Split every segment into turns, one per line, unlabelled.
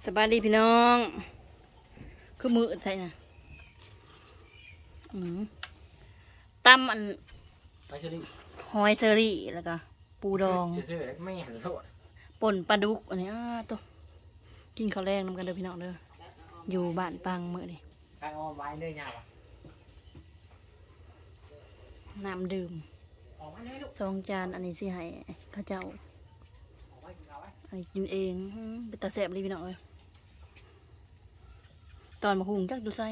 สบายดีพี่น้องคือมือไทยนะตำอันหอยเซอรี่แล้วก็ปูดองป่นปลาดุกอันนี้ตัวกินข้าวแรงน้ำกันเด้อพี่น้องเด้ออยู่บ้านปังมื้อนี้น้ำดื่ม2 จานอันนี้สิให้ข้าเจ้าอันนี้กินเองเป็นตาแซ่บเลยพี่น้องเอ้ยตอนมาหุงจักดูไซ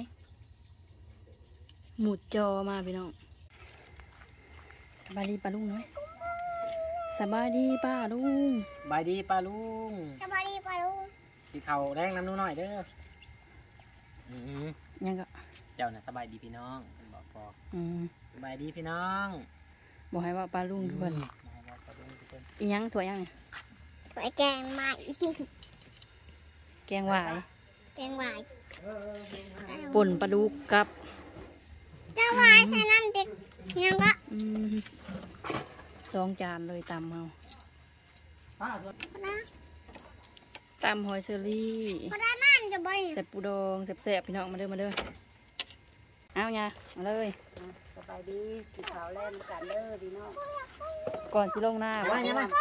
หมุดจอมาพี่น้องสบายดีป้าลุงหน่อยสบายดีป้าลุง
สบายดีป้าลุง
สบายดีป้าลุง
กินข้าวแรงน้ำนู้นหน่อยเด้อ
ยังก็
เจ้าน่ะสบายดีพี่น้องบอกพอสบายดีพี่น้อง
บอกให้ว่าป้าลุงทุกคนอีหยังถั่วยัง
ไปแกงใหม่
แกงหวาย
แกงหวาย
ป่นปลาดุกกับ
เจ้าหวายใส่น้ำติ๊กยังก็
2 จานเลยตำเอาตำหอยเซอรี่ใส่ปูดองแซ่บๆพี่น้องมาเด้อมาเด้อเอาไงมาเลย
สบายดีกินข้าวแล่นกันเด้อพี่น้อง
ก่อนสิลงหน้าว่าไงบ้าง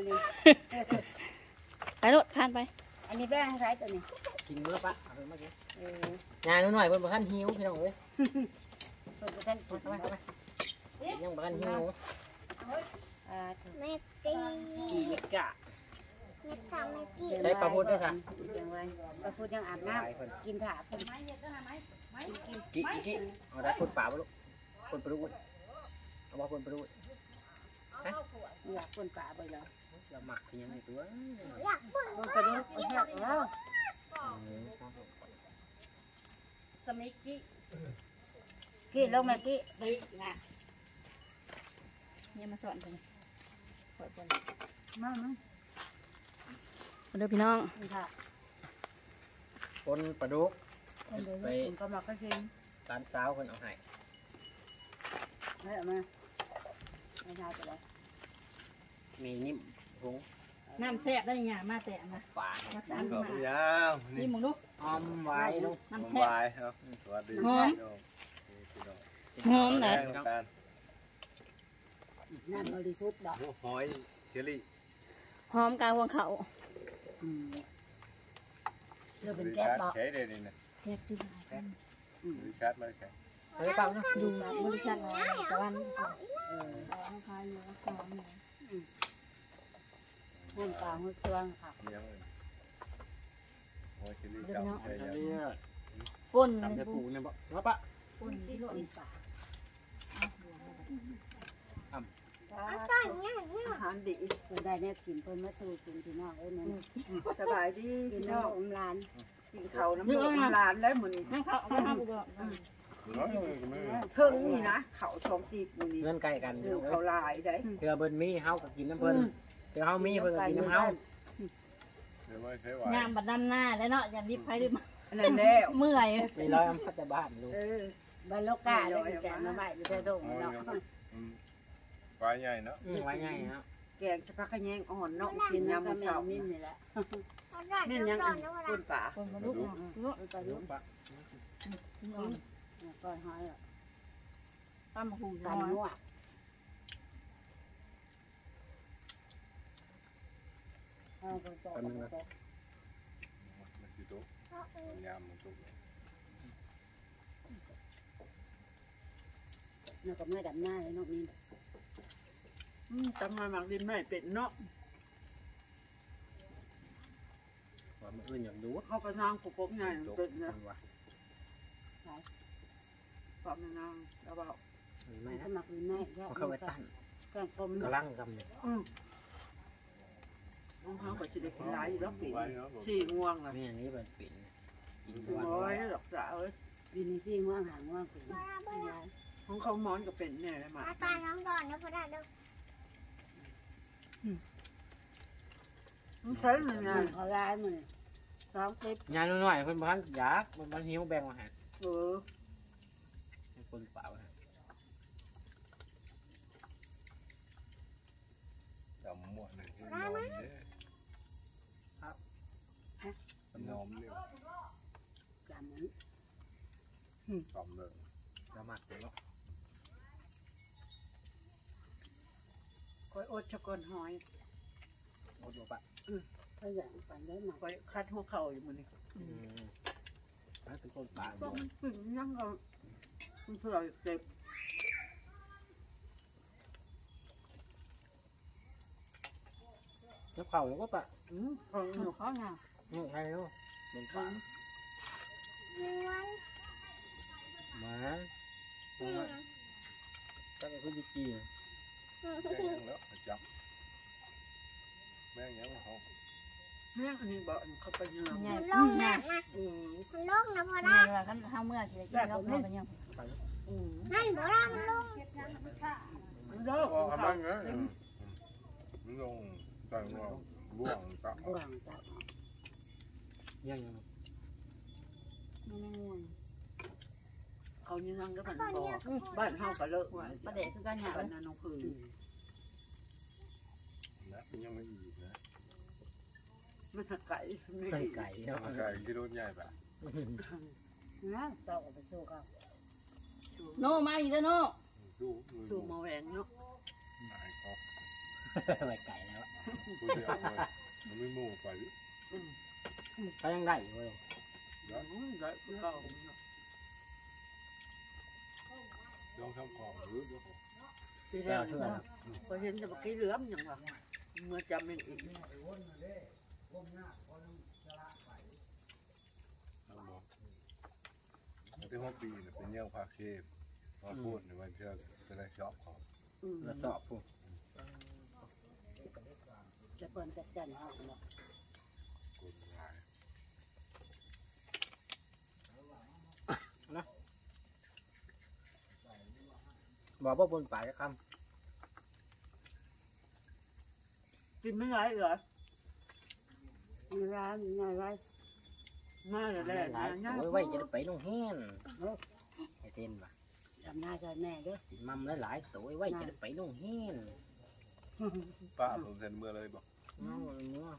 ไปรถผ่านไป
อันนี้แป้งใช้ตัวนี้
กินเมื่อปะเอาไปเมื่อกี้งานนู้นหน่อยบนบ้านหิวพี่น้องเอ้ย
ส่วนประเด็น
ยังบ้านหิว
แม่ตี
กีกะ
แม่กะแม่ตี
ได้ปลาพูดด้วยค่ะ
ยังไงปลาพูดยังอาบน้ำกินถาเป็น
กิเอาได้พูดป่าปะลูกพูดปลาลูกเอาว่าพูดปลาลูก
อยากคนป่าไปแล้ว
เราหมักยังไงตัว
อยากพูด
ปลาดุกแห้งแล้ว
สมิกี้
กี้ลงมากี้
เนี่ยมาสอนกัน
มา
เด้อพี่น้อง
คนปลาดุก
ไปก็มาก็กิน
ร้านสาวคนเอาให้
ไม่เอามาไม่ได้ไปเลย
มีนิ่มผง
น้ำแซ่บได้ยังมาแต่มา
ป่า
มาตามมา
นี่
มึงลูก
หอมไว้ลูก
น้ำแซ่บ
ครับสวัสดี
หอมไหน
น้ำบริสุทธิ์ดอก
หอยเชอรี่
หอมกลางหัวเขา
เราเป็นแก๊สบอก
ใช้ได้เลยนะ
แก๊สจุด
บริษัทมาใช้
เปล่านะ
ดูบริษัทสวรรค์ขายอยู่หอมเลย
หุ่นปลาหุ่นตัวค่ะ
หอยเชอรี่จับใช้ยัง
ป่น
ทำจะปูเนี่ยบอกว่าปะ
ป่นที่หล่นปลา
อาหารดีคนได้เนี่ยกินเพิ่นมาสู่กินพี่น้องเอ้ยนั่นสบายดีพี่น้องร้านกินข้าวน้ำมันร้านแล้วมื้อนี้
นั่งข้าวข้าวไปด้วย
เพิ่งนี่นะข้าว2 ตีมื้อนี้
เงินใกล้กัน
ข้าวลายได้
เพื่อเบิ้ลมีเฮาก็กินน้ำเพิ่นเดี๋ยวเฮามีเพิ่นก็กินน้ำเฮ
างามบัดดำหน้าแล้วเนาะอย่ารีบไปรีบมา
นั่นแล้ว
เมื่อย
มีร้อยอันพัดแต่บ้านลูก
บ้านโลกาเลยแกงมาใหม่อยู่แต่ตรงเนาะ
ไว้ใหญ่เนาะ
ไว้ใหญ่เนาะ
แกงสะพักขะแยงอ่อนเนาะกินยามมื้อเช้านี่แหละนี่ยังคนป่า
คนลูกลูก
ไปลูกป่าก็หอยอ่ะ
ตำหู
ตำนัว
ตำนัวมันคือตุ๊กยำมันตุ๊ก
แล้วก็ไม่ดำหน้าเลยเนาะนี่ตำมาหมักดินไม่เป็ดเนาะ
ว่ามันอื่นอย่างดู
เขาก็นางกุ๊กไงเป็ดนะปอบนางแล้วบอก
ไม่
หมักดินไม่
เขาไปตั้น
กางกลม
กระลังกำเนี่ย
น้องเขาก็จะได้กินหลายอยู่แล้วปีชี้ง่วงนะ
นี่อย่างนี้เป็นปีน
กินโอ้ยดอกสาวปีนี้ชี้ง่วงหางง่วงปีของเขาม้อนก็เป็นเนี่ยเลยมา
ตายน้องดอนนะพ่อได้เด้อ
ใช่ไหมงานเขาได้เหมือน2 คลิป
งานหน่อยเพิ่นบ้านยากบ้านหิวแบ่งมาหาคนเปล่า
จำหมวดหนึ่งที่นอนเด้อครับนอนมเนี่ย
จำนั้น
หอมเลย
เราหมักเนาะ
คอยอดชะกอนหอย
โอ้ดูปะ
ถ้าอย่างฝันได้มาคอยคัดหัวเข่าอยู่มันนี่
ถ้าเป็นคนป่า
ก็มันถึงยังเราเผื่อเจ็บ
แล้วเข่าแล้วก็ปะ
พอหนูเขาเนี่ย
นี่ใครเนาะเป็นป่า
ม้วน
มาก็เป็นคนจีน
แม่งยังแล้วจับแม่งยังหอม
แม่อันนี้บอกเขาไปยัง
ใหญ่
ลงน้ำนะ
อืม
ลงนะพอ
ใหญ่
ได้
เวลากันข้าวเมื่อสิได้กินข้าวพอกันยัง
อืม
นั่นพอได้มันลง
เลิก
อ๋อทำไมเงี้ยมันลงใจเราบ่วงตะ
หลังจาก
ยัง
ไม่ง่วง
เขายังนั่งก็ผ่านบอกบ้านเฮาก็เลิกไว้
ประเดี๋ยวคือกันหยาบ
บ้านนั้นน้องพื้น
นะยังไม่อีกนะ
มันไก่ไม่
ไก่
ดี
ไก่เนาะ
ไก่ที่โดนใหญ่ปะ
นะเต่าไปสู้กับ
โนมาอีกแล้วโน
ดู
สู้มาแหวงเนาะ
นายเขา
ไก่ไก่แล้ว
ผู้เดียวเลยมันไม่มู่ไป
เขายังได้อยู่เลย
ได้คือเก่า
ลองทำของหรือ
ที่แรกพอเห็นจะเมื่อกี้เหลือมอย่างว่าเมื่อจำเป็นอีก
ที่ห้องปีเนี่ยเป็นเยี่ยงภาคเชฟมาพูดในวันที่จะได้ชอบของ
แล้วสอบพวก
จะเปิดจัดจันเอาเนาะ
กุนลาย
บอกว่าบนป่าจะค
กินไม่ไรเหรอมีร้านมีอะไรมา
ำ
แล้ว
หลาย
นะ
โอ้ยไว้จะได้ไปลงเฮียนไอ้เต้นปะ
ทำหน้าใจแม่เด้อ
กินมัมหลายตัวไว้จะได้ไปลงเฮียน
ป้าผมเซ็นเมื่อเลยบอก
น้องเนื้อ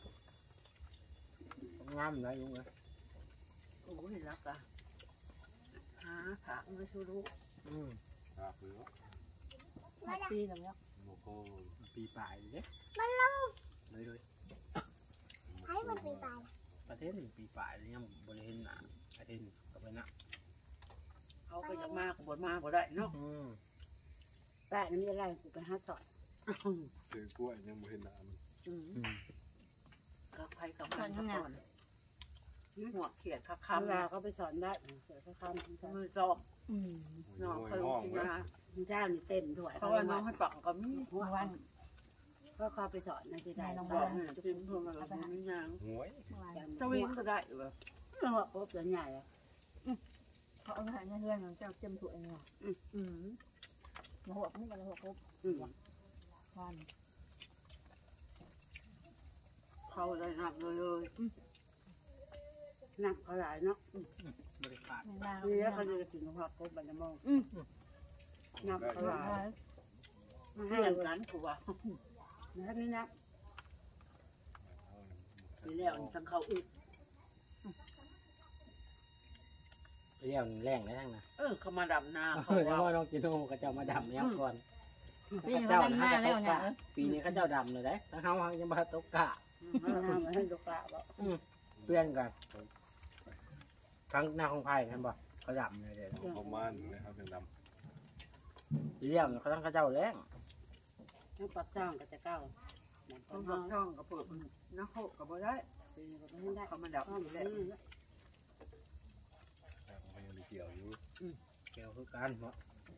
งามเลยลุงเลย
โอ้ยรักอ่ะหาผักไม่สู้รู้
ลาบหรือ
ปีแล้วเนี่ย
โมโก
ปีป่ายเด้
มันลง
เลย
ให้มันไปไป
ประเทศปีป่ายยังบริเวณหนาประเทศกับไปนะ
เขาก็จะมากบนมากก็ได้เนาะแป้นี่มีอะไรกูไปหาสอด
เจอกล้วยยังไม่เห็นน้ำ
กับใครกับมันก่อนหัวเขียดคำเวลาเขาไปสอนได้เขียดคำมือจอบน้องเคยกินมาเจ้านี่เต็มด้วยเพราะว่าน้องให้ปักก็มี
วัน
ก็เขาไปสอนในที่ใด
น้อง
บอก
บ้าน
จิ้มเพิ่มอะไรไม่ยัง
หวย
จะวิ่งก็ได้เหรอเรื่องว่าปุ๊บจะใหญ่อะ
เขาเอาให้เพื่อนของเจ้าเจ้าถั่วเนาะหัวนี่กันหัวครบวัน
เขาเลยหนักเลยหนักเขาหลายเนาะ
บริการ
ไม่ได้
นี่เขาจะถึงภาพปุ๊บบันมองหนักเขาหลายให้อย่างนั้นกูว่าแล้วนี่นะทีแล้วทั้งเขาอึด
เรียกแรงได้ทั้งนะ
เขามาดำนาเขา
แล้ว
ว่า
ก็น้องจิโน่ก็จะมาดำแล้วก่อน
ปีนี้เขาทำหน้าแล้วเนี่ย
ปีนี้เขาเจ้าดำเลยได้ทั้งเขายังมาตกกะ
มาให้ลูกกะบอก
เพื่อนกันทั้งหน้าของไผ่ท่านบอกเขาดำเลยเดี๋ยว
ประมาณนะครับเป็นด
เรียกเขาทั้งเขาเจ้าแรง
น้ำปักช่องก็จะเก้าต้องปักช่องก็เปิดน้ำโคก็บ่ได้เขามาดับนี่แหละ
ำมันยังเกี่ยวอยู่
เกี่ยวคือกันเพราะ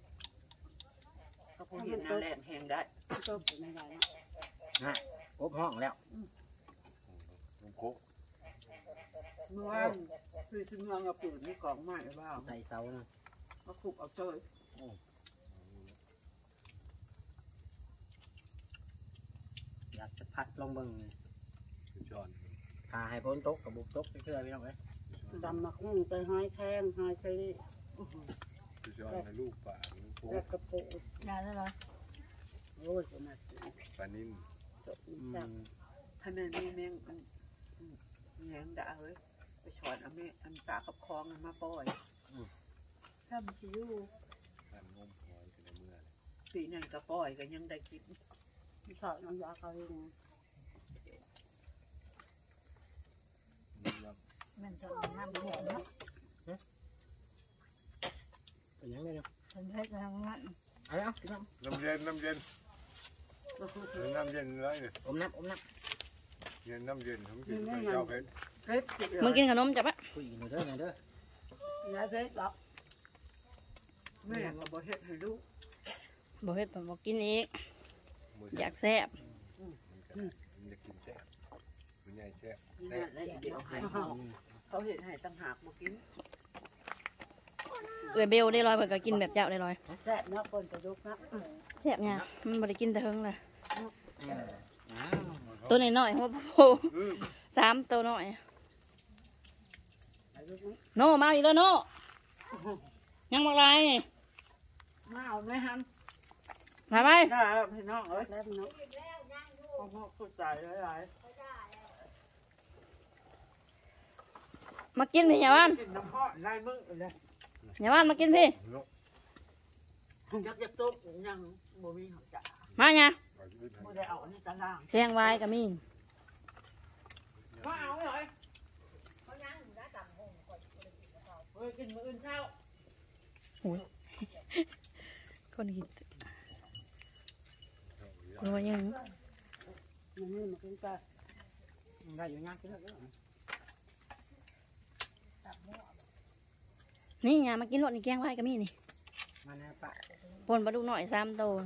เขาพูดเห็นน้ำแรงแห้งได้ต้มไม่ได้นะ
กบห้องแล้ว
ลุงโค
เมื่อวานคือชิ้นงานกับปืนนี่กองไม้บ้าง
ใส่เสานะ
เขาขุบเอาเจอ
อยากจะพัดลงเบิ่ง
คือช้อน
ถ้าให้พ้นตกกับบุกตกไปเชื่อพี่น้องเลย
ดำมาคุ้งไปห้อยแข้งห้อยเชอรี่
คือช้อนในลูกป่าลุงโค
แล้วกระปุก
ยาแล้วเหรอ
โอ้ยมา
ปลานิ่ม
สดจับถ้าแม่มีแมงมันแมงด่าเฮ้ยไปสอนอันปลากับคลองมาปล่อยถ้ามันชิว
การงมหอยกันในเมื่อ
ปีนั้นก็ปล่อยก็ยังได้กิน
สอนน้ำยาเขาเอง มันสอนน้ำแข็งเนาะ
เป็นยังไงเนาะ
เป็นเพชรทางนั้น
เอาเอากินน้
น้ำเย็นน้ำเย็นน้ำเย็นไรเนี่ย
ำอมน้ำ
เย็นน้ำเย็นผมกินไม่เจ้าเพชร
เฮ็ดกิน
มึงกินขนมจับปะ
คุยหน่อยเด้อหน่อยเด้อย
าเพชรหรอกแม่ก็บ่เฮ็ดให้ลูก
บอกให้บอกกินอีกอยากแซ่บ
มันจะกินแซ่บมันใหญ่แซ่บ
นี่แหละเดี๋ยวให้เขาเฮ็ดให้ต่างหากบ่กิน
เอ้ยเบลได้ลอยเพิ่นก็กินแบบเจ้าได้ลอย
แซ่บเนาะคนกระดูกเนาะ
แซ่บเนี่ยมันบ่ได้กินแต่เฮิงเลย
อ้าว
ตัวน้อยๆหัวโผ3ตัวน้อยโนมาอีกแล้วโนยังบ่ไร
มาเอาไหมฮัน
มาไป
ได้แล้วพี่น้องเอ้ย
แล้วเนาะ
พ่อเข้าใจหลาย
มากินพี่อย่าว่าน
ๆกินน้ำพ่อลายมือเลย
อย่าว่านมากินพี่
จักจะตุ๊กยังบ่มีหัวจ่า
มาเนี่ย
บ่ได้เอาในตาราง
แซงไว้ก็มี
มาเอาเลยเฮ้ยกินมื้ออื่นเช้า
คนกินคนว่ายัง
มันนี่มันกินไป
ได้อยู่ยังกินแล้ว
นี่อย่ามากินรสนี่แกงไว้ก็มีนี่
มาแน่ปะ
ปนปลาดุกหน่อย3ตัว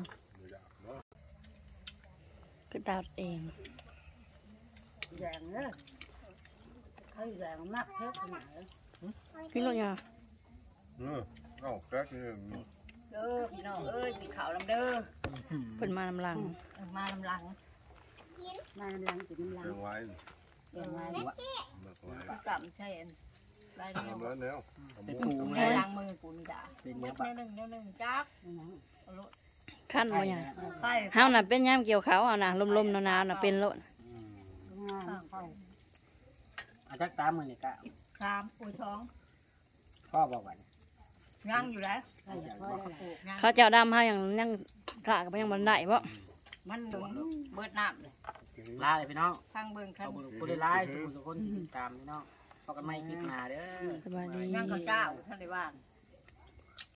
คือตัดเอง
แดงเนาะเขาแดงมากเพชรขนาด
กินรสอย่า
เอ้าแป๊กนี่
เด้อพี่น้องเอ้ยกินข้าวลำเด้อ
เพิ่นมาน้ำหลัง
มาลำลังมาลำลังกินลำลัง
เลี้ยงไว้
เลี้ยงไว้
เมื่อไว้
กับใช่ลายเดียว
ทำแล้วแล้ว
เป็นปูไง
ล้างมือกูนี่ด่า
เป็น
เม็
ยัง
ด
ปะ
หนึ่งจัก
ขั้นบ่อย่า
ไข่
เฮาน่ะเป็นยามเกี่ยวเขาวเอาน่ะลมๆหนาวๆน่ะเป็นโลด
ไข่
อาจักตามมือนี่กะ
3อุ้ย2
พ่อบอกว่า
ยังอยู่แล้วไข่จะพ่อได้ปลูกยัง
เขาเจ้าดำเฮายังกะก็ยังบ่ได้บ่
มันเบิดน้ำเลย
ลาเลยพี่น้อง
ทางเบิ่ง
ขอ
คั
บคุณได้ไลฟ์สุขุมสุขคนที่ติดตามพี่น้องพบกันใหม่คลิปหน้าเด้อ
สบายดี
ยังข้าวเจ้าท่านได้ว่าง
ส